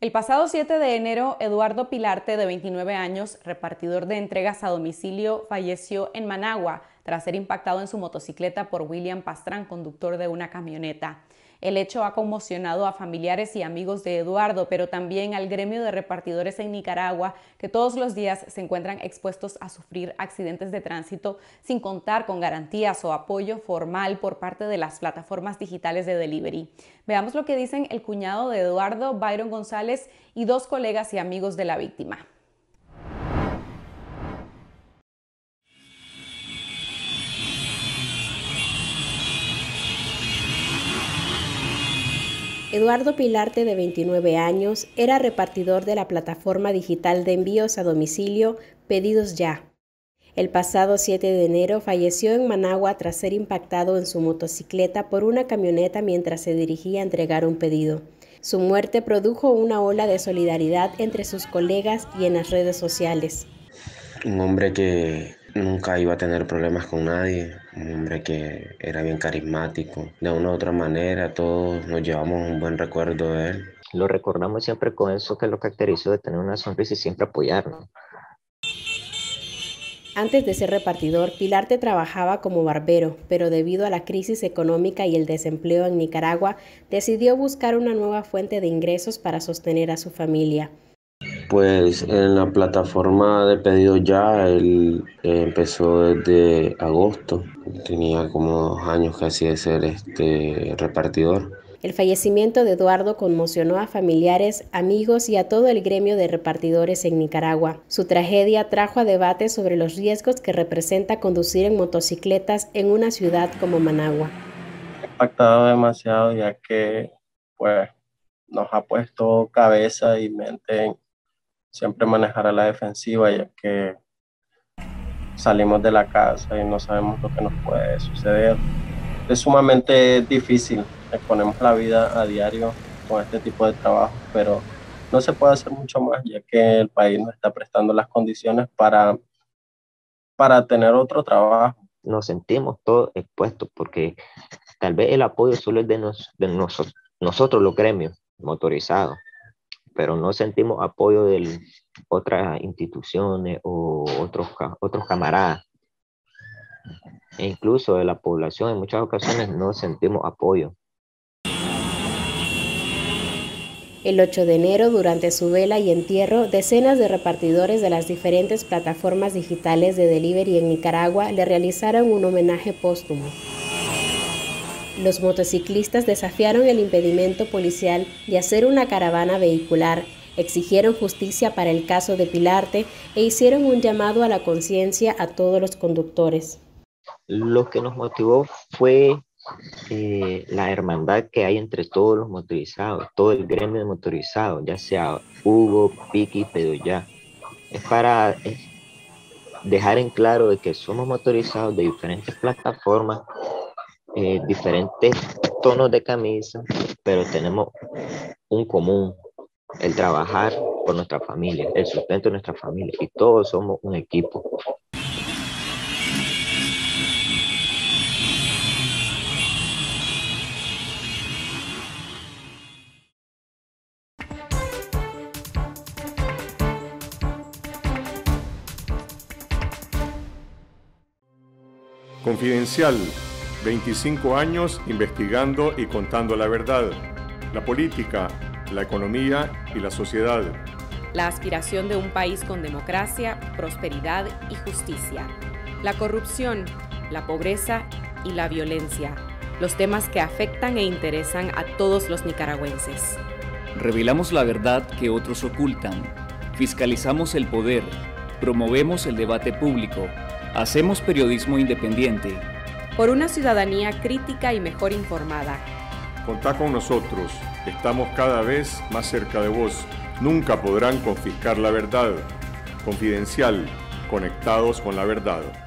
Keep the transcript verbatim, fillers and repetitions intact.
El pasado siete de enero, Eduardo Pilarte, de veintinueve años, repartidor de entregas a domicilio, falleció en Managua tras ser impactado en su motocicleta por William Pastrán, conductor de una camioneta. El hecho ha conmocionado a familiares y amigos de Eduardo, pero también al gremio de repartidores en Nicaragua, que todos los días se encuentran expuestos a sufrir accidentes de tránsito sin contar con garantías o apoyo formal por parte de las plataformas digitales de delivery. Veamos lo que dicen el cuñado de Eduardo, Byron González, y dos colegas y amigos de la víctima. Eduardo Pilarte, de veintinueve años, era repartidor de la plataforma digital de envíos a domicilio Pedidos Ya. El pasado siete de enero falleció en Managua tras ser impactado en su motocicleta por una camioneta mientras se dirigía a entregar un pedido. Su muerte produjo una ola de solidaridad entre sus colegas y en las redes sociales. Un hombre que nunca iba a tener problemas con nadie, un hombre que era bien carismático. De una u otra manera todos nos llevamos un buen recuerdo de él. Lo recordamos siempre con eso que lo caracterizó, de tener una sonrisa y siempre apoyarnos. Antes de ser repartidor, Pilarte trabajaba como barbero, pero debido a la crisis económica y el desempleo en Nicaragua, decidió buscar una nueva fuente de ingresos para sostener a su familia. Pues en la plataforma de Pedidos Ya, él eh, empezó desde agosto. Tenía como dos años casi de ser este repartidor. El fallecimiento de Eduardo conmocionó a familiares, amigos y a todo el gremio de repartidores en Nicaragua. Su tragedia trajo a debate sobre los riesgos que representa conducir en motocicletas en una ciudad como Managua. Ha impactado demasiado, ya que pues, nos ha puesto cabeza y mente en siempre manejar a la defensiva, ya que salimos de la casa y no sabemos lo que nos puede suceder. Es sumamente difícil, exponemos la vida a diario con este tipo de trabajo, pero no se puede hacer mucho más, ya que el país no está prestando las condiciones para, para tener otro trabajo. Nos sentimos todos expuestos porque tal vez el apoyo solo es de, nos, de nosotros, nosotros los gremios motorizados, pero no sentimos apoyo de otras instituciones o otros, otros camaradas. E incluso de la población, en muchas ocasiones no sentimos apoyo. El ocho de enero, durante su vela y entierro, decenas de repartidores de las diferentes plataformas digitales de delivery en Nicaragua le realizaron un homenaje póstumo. Los motociclistas desafiaron el impedimento policial de hacer una caravana vehicular, exigieron justicia para el caso de Pilarte e hicieron un llamado a la conciencia a todos los conductores. Lo que nos motivó fue eh, la hermandad que hay entre todos los motorizados, todo el gremio de motorizados, ya sea Hugo, Piqui, Pedidos Ya. Es para eh, dejar en claro de que somos motorizados de diferentes plataformas, eh, diferentes tonos de camisa, pero tenemos un común, el trabajar por nuestra familia, el sustento de nuestra familia, y todos somos un equipo. Confidencial, veinticinco años investigando y contando la verdad, la política, la economía y la sociedad. La aspiración de un país con democracia, prosperidad y justicia. La corrupción, la pobreza y la violencia. Los temas que afectan e interesan a todos los nicaragüenses. Revelamos la verdad que otros ocultan. Fiscalizamos el poder. Promovemos el debate público. Hacemos periodismo independiente. Por una ciudadanía crítica y mejor informada. Contá con nosotros. Estamos cada vez más cerca de vos. Nunca podrán confiscar la verdad. Confidencial. Conectados con la verdad.